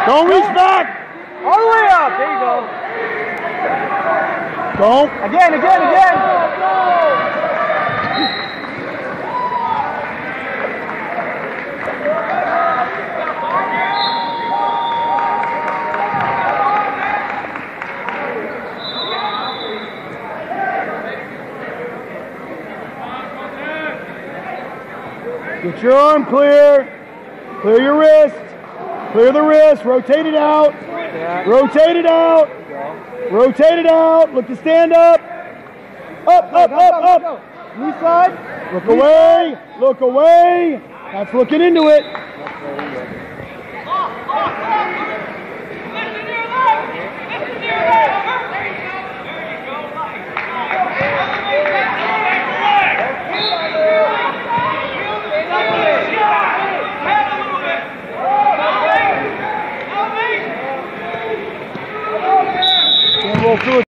Don't reach back. All the way up. There you go. Don't. Again. Get your arm clear. Clear your wrist. Clear the wrist. Rotate it out. Yeah. Rotate it out. Rotate it out. Look to stand up. Up. Knee slide. Look away. Look away. That's looking into it. Roll through it.